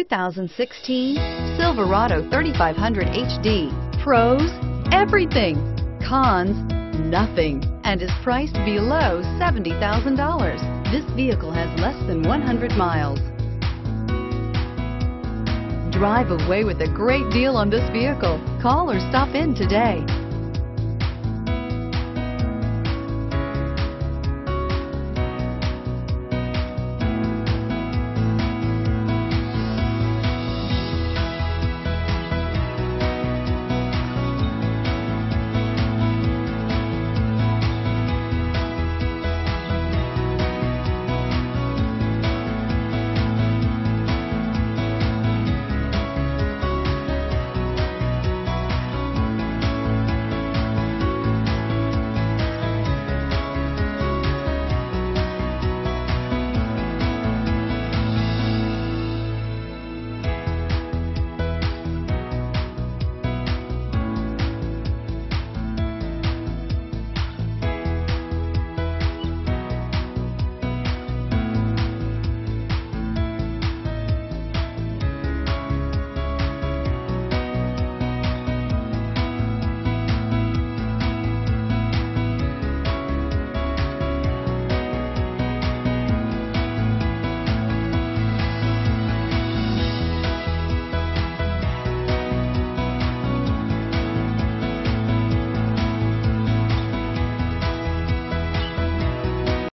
2016 Silverado 3500 HD. Pros, everything. Cons, nothing. And is priced below $70,000. This vehicle has less than 100 miles. Drive away with a great deal on this vehicle. Call or stop in today.